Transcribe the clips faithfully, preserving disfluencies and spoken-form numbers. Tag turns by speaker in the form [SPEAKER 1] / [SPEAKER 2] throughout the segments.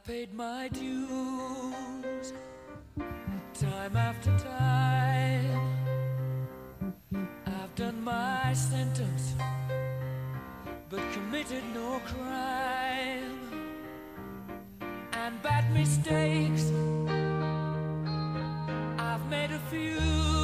[SPEAKER 1] paid my dues time after time. I've done my sentence, but committed no crime. And bad mistakes, I've made a few.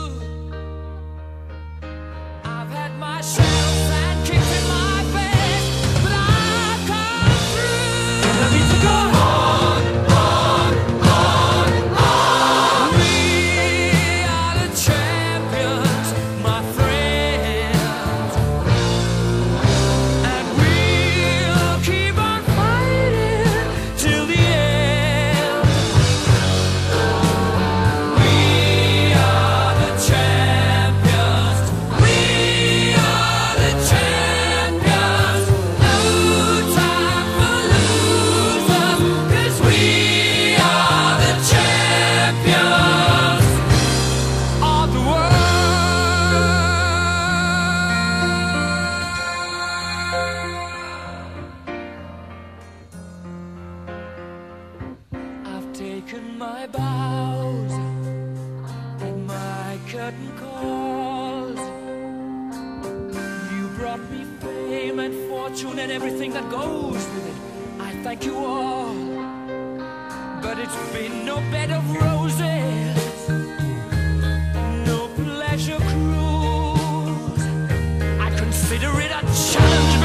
[SPEAKER 1] I've had my shells and kicks in my face, but I've come through. Let me to go on, on, on, on. We are the champions, my friends, and we'll keep on fighting till the end. We are the champions. We are the champions. No time for losers, 'cause we are the champions of the world. I've taken my bows and my curtain calls. You brought me fame and fortune and everything that goes with it. I thank you all, but it's been no bed of roses, no pleasure cruise. I consider it a challenge